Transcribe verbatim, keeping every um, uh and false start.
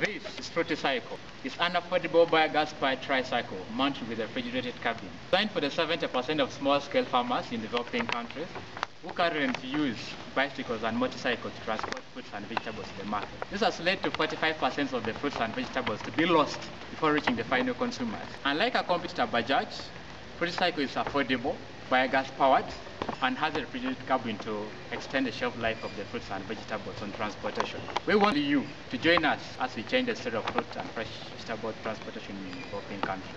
This is Fruiti-cycle. It's an affordable biogas-powered tricycle mounted with a refrigerated cabin. Designed for the seventy percent of small-scale farmers in developing countries who currently use bicycles and motorcycles to transport fruits and vegetables to the market. This has led to forty-five percent of the fruits and vegetables to be lost before reaching the final consumers. Unlike a competitor Bajaj, Fruiti-cycle is affordable, biogas-powered, and has a refrigerated cabin to extend the shelf life of the fruits and vegetables on transportation. We want you to join us as we change the state of fruit and fresh vegetable transportation in developing countries.